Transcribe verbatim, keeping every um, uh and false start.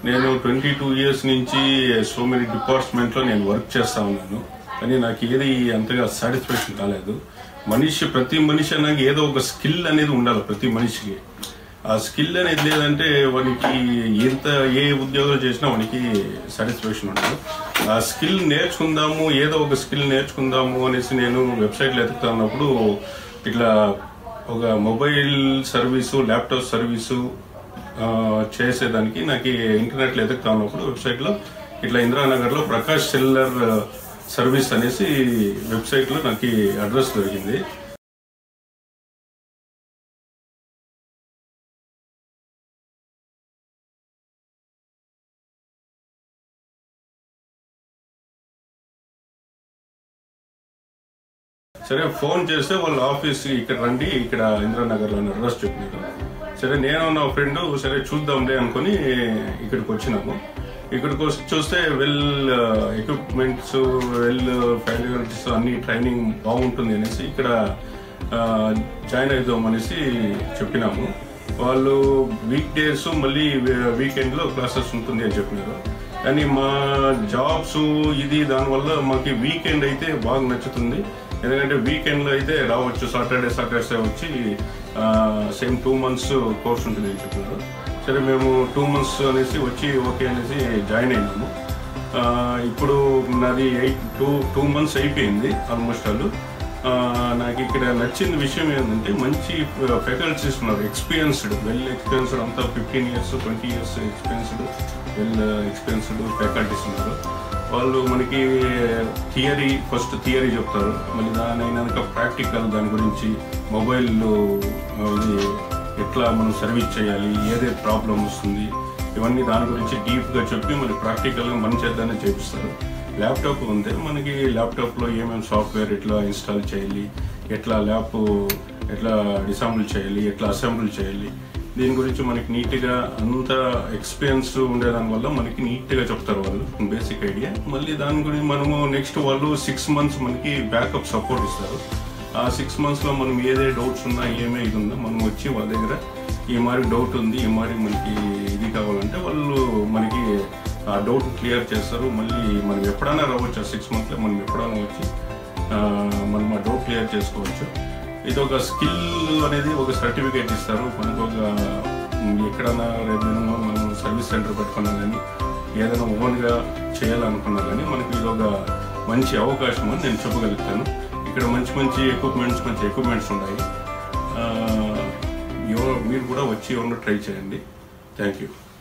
నేను twenty two years నుంచి so many డిపార్ట్మెంట్లో నేను వర్క్ చేస్తా ఉన్నాను. కానీ నాకు ఏది అంతగా సాటిస్ఫాక్షన్ కాలేదు. మనిషి ప్రతి మనిషి అన్నాక ఏదో ఒక స్కిల్ అనేది ఉండాలి ప్రతి మనిషికి. ఆ స్కిల్ అనేది లేదంటే వానికి ఎంత ఏ ఉద్యోగాలు చేసినా వానికి సాటిస్ఫాక్షన్ ఉండదు. ఆ స్కిల్ నేర్చుకుందాము, ఏదో ఒక స్కిల్ నేర్చుకుందాము అనేసి నేను వెబ్సైట్లో ఎదుగుతా ఉన్నప్పుడు ఇట్లా ఒక మొబైల్ సర్వీసు, ల్యాప్టాప్ సర్వీసు చేసేదానికి నాకు ఇంటర్నెట్లో ఎదుగుతా ఉన్నప్పుడు వెబ్సైట్లో ఇట్లా ఇందిరానగర్లో ప్రకాష్ సెల్లర్ సర్వీస్ అనేసి వెబ్సైట్లో నాకు అడ్రస్ దొరికింది. సరే ఫోన్ చేస్తే వాళ్ళ ఆఫీస్ ఇక్కడ రండి, ఇక్కడ ఇందిరానగర్లో అడ్రస్ చెప్పినారు. సరే నేను నా ఫ్రెండ్ సరే చూద్దాంలే అనుకుని ఇక్కడికి వచ్చినాము. ఇక్కడికి వచ్చి చూస్తే వెల్ ఎక్విప్మెంట్స్, వెల్ ఫ్యాసిలిటీస్ అన్ని ట్రైనింగ్ బాగుంటుంది అనేసి ఇక్కడ జాయిన్ అవుదాం అనేసి చెప్పినాము. వాళ్ళు వీక్ డేస్ మళ్ళీ వీకెండ్లో క్లాసెస్ ఉంటుంది అని చెప్పినారు. కానీ మా జాబ్స్ ఇది దానివల్ల మాకు వీకెండ్ అయితే బాగా నచ్చుతుంది. ఎందుకంటే వీకెండ్లో అయితే రావచ్చు, సాటర్డే సాటర్డే వచ్చి సేమ్ టూ మంత్స్ కోర్స్ ఉంటుంది అని చెప్పినారు. సరే మేము టూ మంత్స్ అనేసి వచ్చి ఓకే అనేసి జాయిన్ అయినాము. ఇప్పుడు నాది ఎయిట్ టూ టూ మంత్స్ అయిపోయింది ఆల్మోస్ట్ వాళ్ళు. నాకు ఇక్కడ నచ్చిన విషయం ఏంటంటే మంచి ఫ్యాకల్టీస్ ఉన్నారు, ఎక్స్పీరియన్స్డ్, వెల్ ఎక్స్పీరియన్స్డ్, అంతా fifteen years twenty years experienced, well experienced faculties ఉన్నారు. వాళ్ళు మనకి థియరీ ఫస్ట్ థియరీ చెప్తారు, మళ్ళీ దాని అయినాక ప్రాక్టికల్ దాని గురించి మొబైల్ ఇది ఎట్లా మనం సర్వీస్ చేయాలి, ఏదే ప్రాబ్లం వస్తుంది, ఇవన్నీ దాని గురించి డీప్గా చెప్పి మళ్ళీ ప్రాక్టికల్గా మన చేద్దానే చేపిస్తారు. ల్యాప్టాప్ ఉంది మనకి, ల్యాప్టాప్లో ఏమేమి సాఫ్ట్వేర్ ఎట్లా ఇన్స్టాల్ చేయాలి, ఎట్లా ల్యాప్ ఎట్లా డిసాంబుల్ చేయాలి, ఎట్లా అసెంబుల్ చేయాలి, దీని గురించి మనకి నీట్గా అంత ఎక్స్పీరియన్స్ ఉండేదాని వల్ల మనకి నీట్గా చెప్తారు వాళ్ళు బేసిక్ ఐడియా. మళ్ళీ దాని గురించి మనము నెక్స్ట్ వాళ్ళు సిక్స్ మంత్స్ మనకి బ్యాకప్ సపోర్ట్ ఇస్తారు. ఆ సిక్స్ మంత్స్లో మనం ఏదే డౌట్స్ ఉన్నా ఏమే ఇది ఉందో మనం వచ్చి వాళ్ళ దగ్గర ఈ మారి డౌట్ ఉంది, ఈ మారి మనకి ఇది కావాలంటే వాళ్ళు మనకి ఆ డౌట్ క్లియర్ చేస్తారు. మళ్ళీ మనం ఎప్పుడైనా రావచ్చు, ఆ సిక్స్ మంత్స్లో మనం ఎప్పుడైనా వచ్చి మనం ఆ డౌట్ క్లియర్ చేసుకోవచ్చు. ఇది ఒక స్కిల్ అనేది ఒక సర్టిఫికేట్ ఇస్తారు మనకు. ఒక ఎక్కడైనా రేపు మనం సర్వీస్ సెంటర్ పెట్టుకున్నా కానీ ఏదైనా ఓన్గా చేయాలనుకున్నా కానీ మనకి ఇది ఒక మంచి అవకాశం అని నేను చెప్పగలుగుతాను. ఇక్కడ మంచి మంచి ఎక్విప్మెంట్స్ మంచి ఎక్విప్మెంట్స్ ఉన్నాయి. మీరు కూడా వచ్చి ఎవరన్నా ట్రై చేయండి. Thank you.